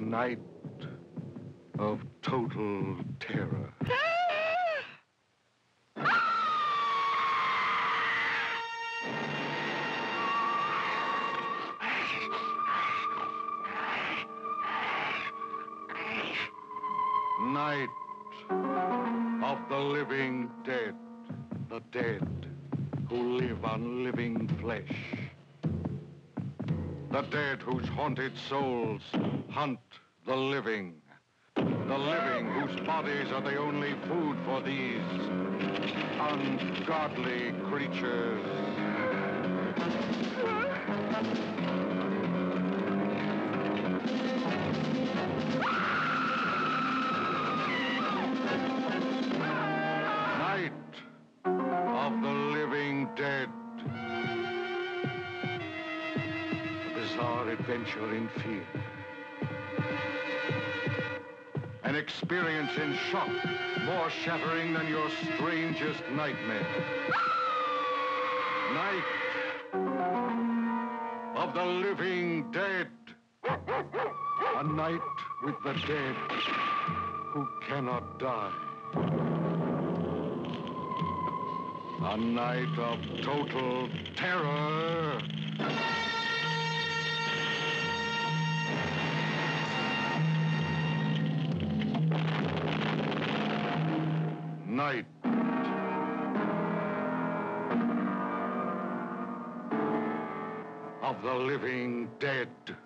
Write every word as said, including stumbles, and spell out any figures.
Night of total terror. Night of the living dead, the dead who live on living flesh. The dead whose haunted souls hunt the living. The living whose bodies are the only food for these ungodly creatures. Night of the living dead. A bizarre adventure in fear. An experience in shock, more shattering than your strangest nightmare. Night of the living dead. A night with the dead who cannot die. A night of total terror. Night of the living dead.